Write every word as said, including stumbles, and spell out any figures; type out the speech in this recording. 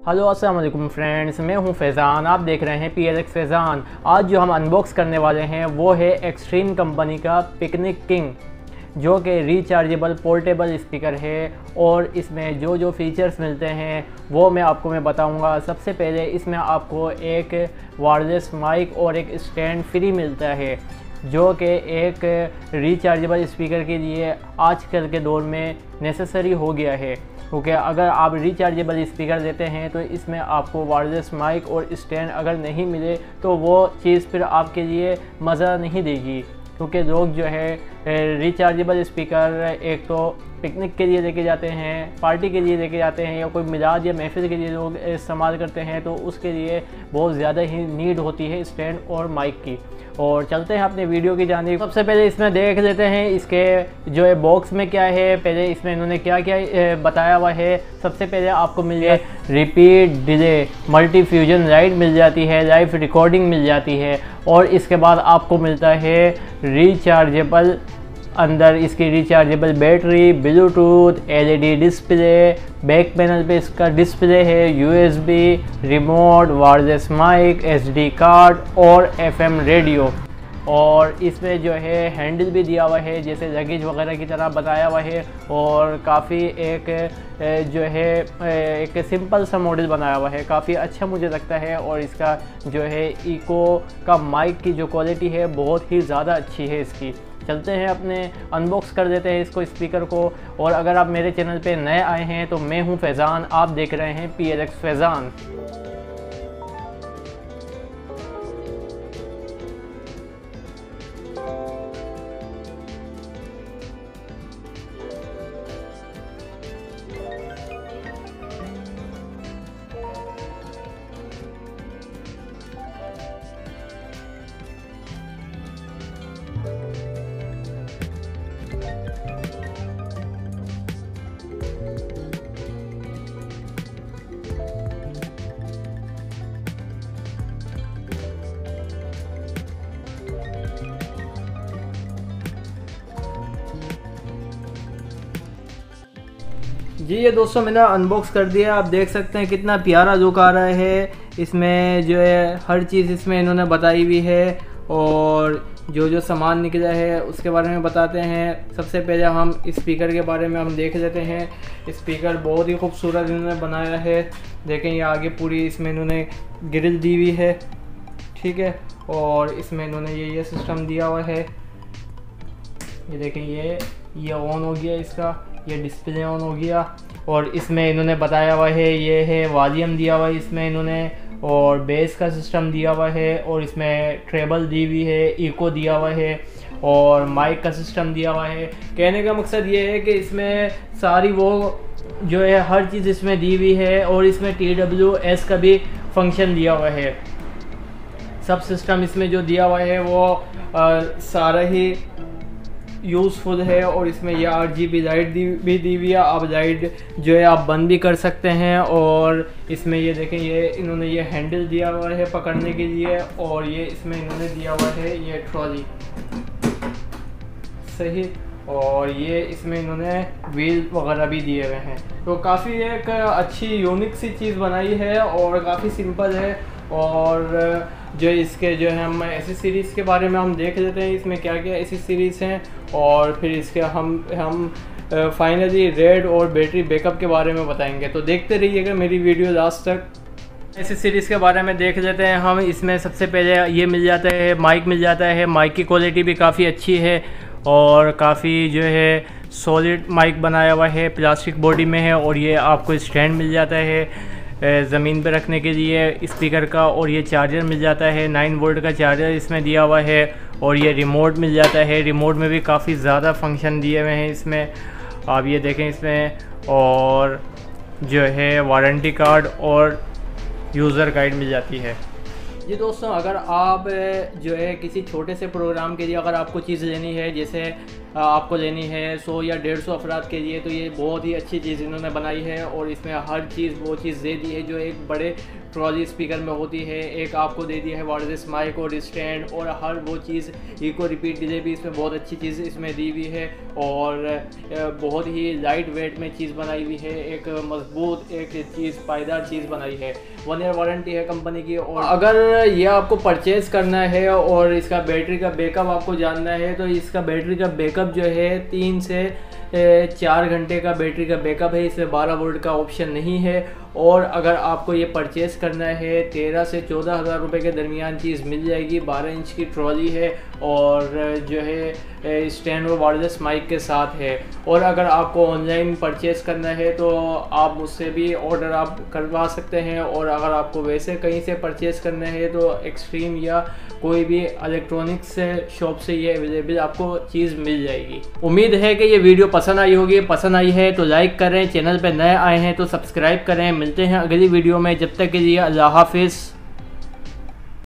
Hello अस्सलाम वालेकुम friends, मैं हूं फैज़ान। आप देख रहे हैं पी एल एक्स फैज़ान। आज जो हम अनबॉक्स करने वाले हैं वो है एक्सट्रीम कंपनी का पिकनिक किंग, जो कि रिचार्जेबल पोर्टेबल स्पीकर है। और इसमें जो जो फीचर्स मिलते हैं वो मैं आपको मैं बताऊंगा। सबसे पहले इसमें आपको एक वायरलेस माइक और एक स्टैंड फ्री मिलता है, जो कि एक रिचार्जेबल स्पीकर के लिए आजकल के दौर में नेसेसरी हो गया है। क्योंकि अगर आप रिचार्जेबल स्पीकर देते हैं तो इसमें आपको वायरलेस माइक और स्टैंड अगर नहीं मिले तो वो चीज़ फिर आपके लिए मज़ा नहीं देगी। क्योंकि लोग जो है रिचार्जेबल स्पीकर एक तो पिकनिक के लिए लेके जाते हैं, पार्टी के लिए लेके जाते हैं, या कोई मिलाद या महफिल के लिए लोग इस्तेमाल करते हैं, तो उसके लिए बहुत ज़्यादा ही नीड होती है स्टैंड और माइक की। और चलते हैं अपने वीडियो की जानिब। सबसे पहले इसमें देख लेते हैं इसके जो है बॉक्स में क्या है, पहले इसमें इन्होंने क्या क्या बताया हुआ है। सबसे पहले आपको मिल जाए repeat delay multi fusion light मिल जाती है, लाइव रिकॉर्डिंग मिल जाती है, और इसके बाद आपको मिलता है रिचार्जेबल, अंदर इसकी rechargeable battery, Bluetooth, LED display, back panel पे इसका डिस्प्ले है, USB, remote, wireless mic, SD card और एफएम रेडियो। और इसमें जो है हैंडल भी दिया हुआ है, जैसे लगेज वगैरह की तरह बताया हुआ है। और काफ़ी एक जो है एक सिंपल सा मॉडल बनाया हुआ है, काफ़ी अच्छा मुझे लगता है। और इसका जो है इको का माइक की जो क्वालिटी है बहुत ही ज़्यादा अच्छी है इसकी। चलते हैं अपने अनबॉक्स कर देते हैं इसको स्पीकर को। और अगर आप मेरे चैनल पे नए आए हैं तो मैं हूं फैज़ान, आप देख रहे हैं पी एल एक्स फैज़ान। जी ये दोस्तों मैंने अनबॉक्स कर दिया। आप देख सकते हैं कितना प्यारा लुक आ रहा है। इसमें जो है हर चीज़ इसमें इन्होंने बताई हुई है, और जो जो सामान निकला है उसके बारे में बताते हैं। सबसे पहले हम स्पीकर के बारे में हम देख लेते हैं। स्पीकर बहुत ही खूबसूरत इन्होंने बनाया है। देखें ये आगे पूरी इसमें इन्होंने ग्रिल दी हुई है, ठीक है। और इसमें इन्होंने ये ये सिस्टम दिया हुआ है। ये देखें ये ये ऑन हो गया, इसका ये डिस्प्ले ऑन हो गया। और इसमें इन्होंने बताया हुआ है ये है वॉल्यूम दिया हुआ है इसमें इन्होंने, और बेस का सिस्टम दिया हुआ है, और इसमें ट्रेबल दी हुई है, इको दिया हुआ है, और माइक का सिस्टम दिया हुआ है। कहने का मकसद ये है कि इसमें सारी वो जो है हर चीज़ इसमें दी हुई है। और इसमें टी डब्ल्यू एस का भी फंक्शन दिया हुआ है। सब सिस्टम इसमें जो दिया हुआ है वो आ, सारा ही यूज़फुल है। और इसमें ये आर जी बी लाइट दी भी दी हुई है। आप लाइट जो है आप बंद भी कर सकते हैं। और इसमें ये देखें ये इन्होंने ये हैंडल दिया हुआ है पकड़ने के लिए, और ये इसमें इन्होंने दिया हुआ है ये ट्रॉली, सही। और ये इसमें इन्होंने व्हील वगैरह भी दिए हुए हैं। तो काफ़ी एक अच्छी यूनिक सी चीज़ बनाई है और काफ़ी सिंपल है। और जो इसके जो है हम एसेसरीज़ के बारे में हम देख लेते हैं इसमें क्या क्या एसेसरीज़ हैं, और फिर इसके हम हम फाइनली रेड और बैटरी बैकअप के बारे में बताएंगे। तो देखते रहिएगा मेरी वीडियो लास्ट तक। एसेसरीज़ के बारे में देख लेते हैं हम। इसमें सबसे पहले ये मिल जाता है माइक मिल जाता है। माइक की क्वालिटी भी काफ़ी अच्छी है और काफ़ी जो है सॉलिड माइक बनाया हुआ है, प्लास्टिक बॉडी में है। और ये आपको स्टैंड मिल जाता है ज़मीन पे रखने के लिए स्पीकर का, और ये चार्जर मिल जाता है, नाइन वोल्ट का चार्जर इसमें दिया हुआ है। और ये रिमोट मिल जाता है। रिमोट में भी काफ़ी ज़्यादा फंक्शन दिए हुए हैं इसमें, आप ये देखें इसमें। और जो है वारंटी कार्ड और यूज़र गाइड मिल जाती है। जी दोस्तों, अगर आप जो है किसी छोटे से प्रोग्राम के लिए अगर आपको चीज़ लेनी है, जैसे आपको लेनी है सौ या डेढ़ सौ अफराद के लिए, तो ये बहुत ही अच्छी चीज़ इन्होंने बनाई है। और इसमें हर चीज़ वो चीज़ दे दी है जो एक बड़े ट्रॉली स्पीकर में होती है। एक आपको दे दिया है वायरलेस माइक और स्टैंड, और हर वो चीज़ इको रिपीट डिले भी इसमें बहुत अच्छी चीज़ इसमें दी हुई है। और बहुत ही लाइट वेट में चीज़ बनाई हुई है, एक मजबूत एक चीज़ पायदार चीज़ बनाई है। वन ईयर वारंटी है कंपनी की। और अगर ये आपको परचेज़ करना है और इसका बैटरी का बैकअप आपको जानना है, तो इसका बैटरी का बैकअप जो है तीन से चार घंटे का बैटरी का बैकअप है। इसमें बारह वोल्ट का ऑप्शन नहीं है। और अगर आपको ये परचेज़ करना है तेरह से चौदह हज़ार रुपये के दरमियान चीज़ मिल जाएगी। बारह इंच की ट्रॉली है और जो है स्टैंड और वायरलेस माइक के साथ है। और अगर आपको ऑनलाइन परचेज़ करना है तो आप मुझसे भी ऑर्डर आप करवा सकते हैं। और अगर आपको वैसे कहीं से परचेज़ करना है तो एक्सट्रीम या कोई भी इलेक्ट्रॉनिक्स शॉप से ये अवेलेबल आपको चीज़ मिल जाएगी। उम्मीद है कि ये वीडियो पसंद आई होगी। पसंद आई है तो लाइक करें, चैनल पर नए आए हैं तो सब्सक्राइब करें। मिलते हैं अगली वीडियो में, जब तक के लिए अल्लाह हाफिज़।